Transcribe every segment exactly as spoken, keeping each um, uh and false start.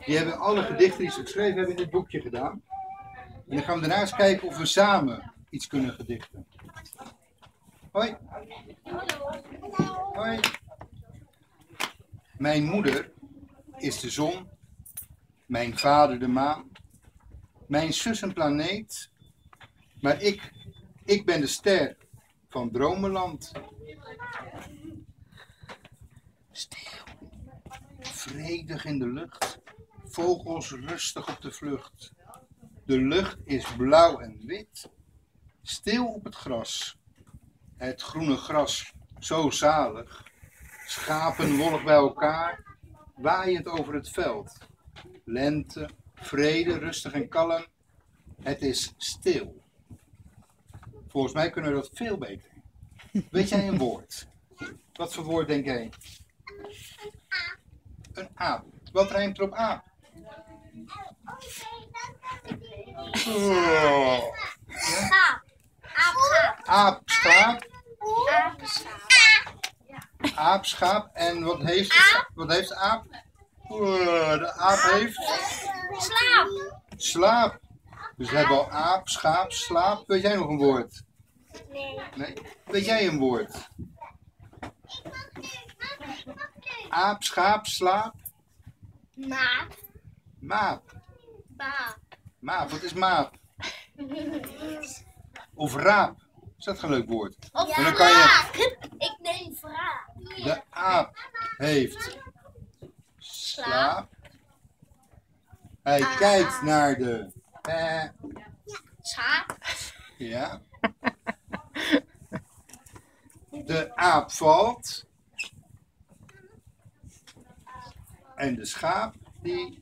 Die hebben alle gedichten die ze geschreven hebben in dit boekje gedaan. En dan gaan we daarna eens kijken of we samen iets kunnen gedichten. Hoi. Hoi. Mijn moeder is de zon, mijn vader de maan, mijn zus een planeet, maar ik, ik ben de ster van Dromenland. Stil, vredig in de lucht, vogels rustig op de vlucht. De lucht is blauw en wit, stil op het gras. Het groene gras, zo zalig. Schapen wollig bij elkaar, waaiend over het veld. Lente, vrede, rustig en kalm. Het is stil. Volgens mij kunnen we dat veel beter. Weet jij een woord? Wat voor woord denk jij? Een aap. Wat rijmt er op aap? Oh. Schaap. Aapschaap. Aapschaap. Aapschaap. Aapschaap. En wat heeft de, wat heeft de aap? Oh, de aap heeft Slaap. slaap. Dus we hebben al aap, schaap, slaap. Weet jij nog een woord? Nee. Nee? Weet jij een woord? Aap, schaap, slaap. Maap. Maap. Baap. Maap, wat is maap? Of raap. Is dat een leuk woord? Of En dan kan je... vraag. Ik neem vraag. De aap heeft slaap. Hij Ah. kijkt naar de... Eh, Schaap. ja. De aap valt. En de schaap die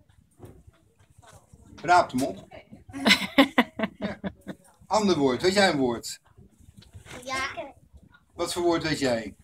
raapt hem op. Ja. Ander woord. Weet jij een woord? Ja. Wat voor woord weet jij?